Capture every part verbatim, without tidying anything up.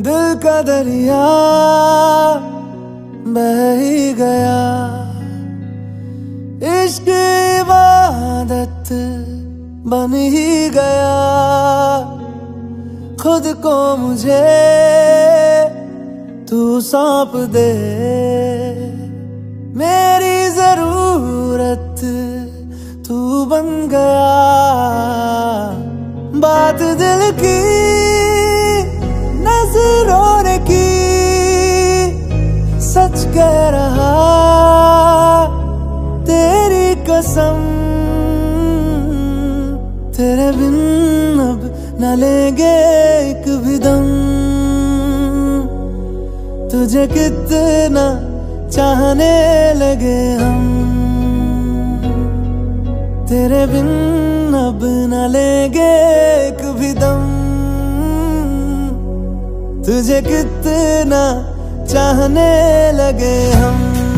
दिल का दरिया बह ही गया, इश्क इबादत बन ही गया। खुद को मुझे तू सौंप दे, मेरी जरूरत तू बन गया। बात दिल की नजरों ने की, सच कह रहा तेरी कसम। तेरे बिन अब न लेंगे एक भी दम, तुझे कितना चाहने लगे हम। तेरे बिन अब न लेंगे एक भी दम, तुझे कितना चाहने लगे हम।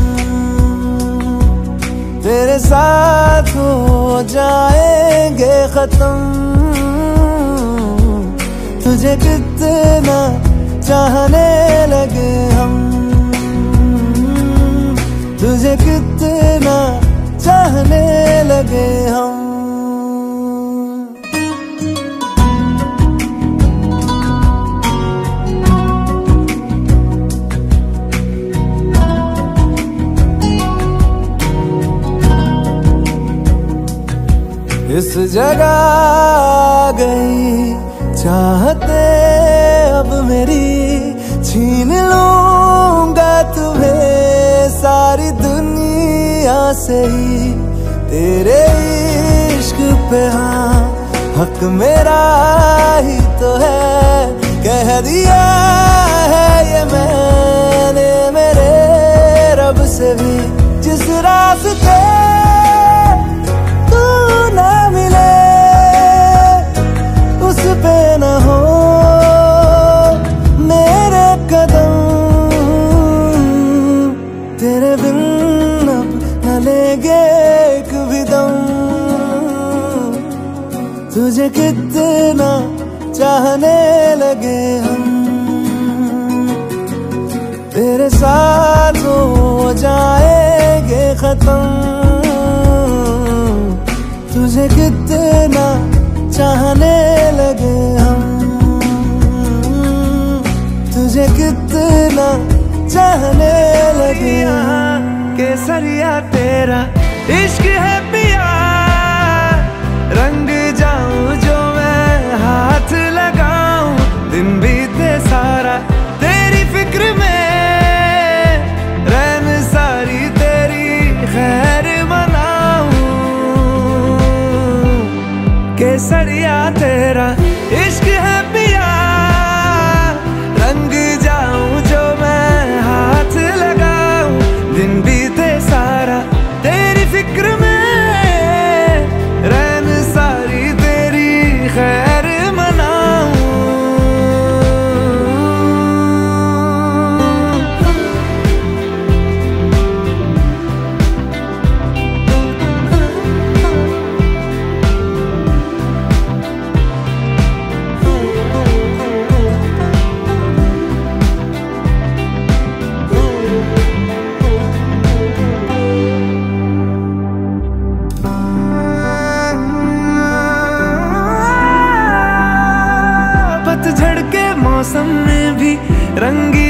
तेरे साथ हो जाएंगे खत्म, तुझे कितना चाहने लगे हम। तुझे कितना चाहने लगे हम। इस जगह गई चाहते अब मेरी, छीन लूंगा तुम्हें सारी दुनिया से ही। तेरे इश्क पे हाँ हक मेरा ही तो है, कह दिया है ये मैंने मेरे रब से भी। जिस रास्ते तू ना मिले उस पे न हो मेरे कदम। तेरे बिन अब न लेंगे एक भी दम, तुझे कितना चाहने लगे हम। तेरे साथ हो जाएंगे खत्म, तुझे कितना चाहने लगे हम। तुझे कितना चाहने लगे हम। केसरिया तेरा इश्क है पिया, रंग जाऊं जो मैं हाथ लगाऊं। दिन बीते सारा तेरी फिक्र में, रैन सारी तेरी खैर मनाऊं। केसरिया तेरा इश्क है पिया, रंग जाऊं जो मैं हाथ लगाऊं। दिन बीते सारा तेरी फिक्र में, रैन सारी तेरी खैर मनाऊं। पतझड़ के मौसम में भी रंगी